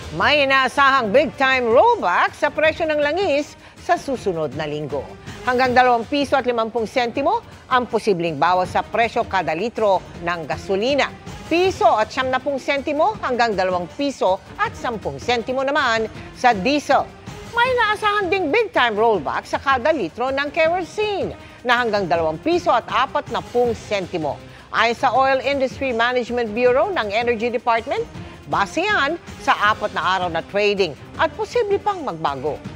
May inaasahang big-time rollback sa presyo ng langis sa susunod na linggo. Hanggang 2 piso at 50 sentimo ang posibleng bawas sa presyo kada litro ng gasolina. Piso at 70 sentimo hanggang 2 piso at 10 sentimo naman sa diesel. May inaasahan ding big-time rollback sa kada litro ng kerosene na hanggang 2 piso at 40 sentimo. Ayon sa Oil Industry Management Bureau ng Energy Department, base yan sa 4 na araw na trading at posible pang magbago.